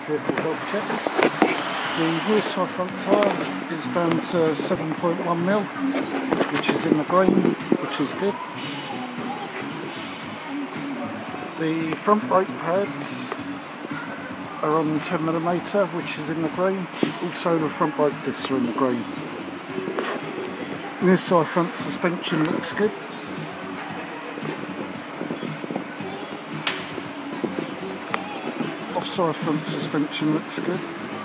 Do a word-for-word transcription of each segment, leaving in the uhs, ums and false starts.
vehicle health check. The rear side front tyre is down to seven point one mil, which is in the green, which is good. The front brake pads are on ten millimeter, which is in the green. Also the front brake discs are in the green. Rear side front suspension looks good. Offside front suspension looks good.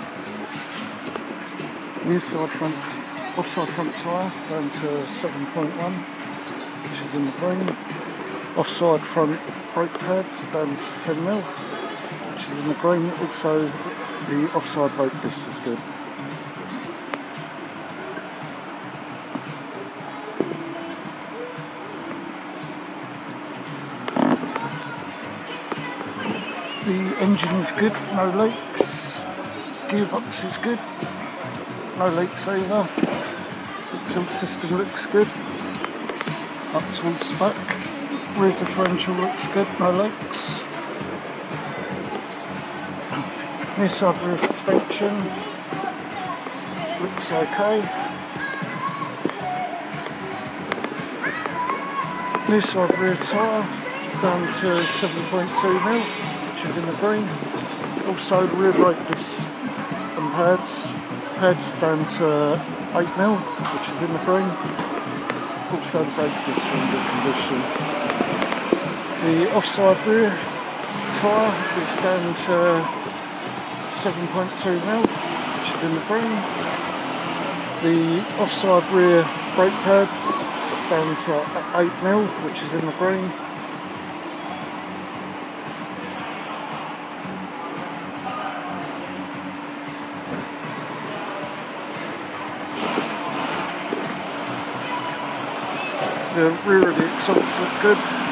Near side front, offside front tyre down to seven point one, which is in the green. Offside front brake pads down to ten mil, which is in the green. Also the offside brake disc is good. The engine is good, no leaks. Gearbox is good, no leaks either. Exhaust system looks good, up towards the back. Rear differential looks good, no leaks. Near side rear suspension looks okay. Near side rear tyre down to seven point two mil, which is in the green. Also the rear brake discs and pads, pads down to eight mil, which is in the green. Also the brake discs are in good condition. The offside rear tyre is down to seven point two mil, which is in the green. The offside rear brake pads down to eight mil, which is in the green. The rear of the exhaust look good.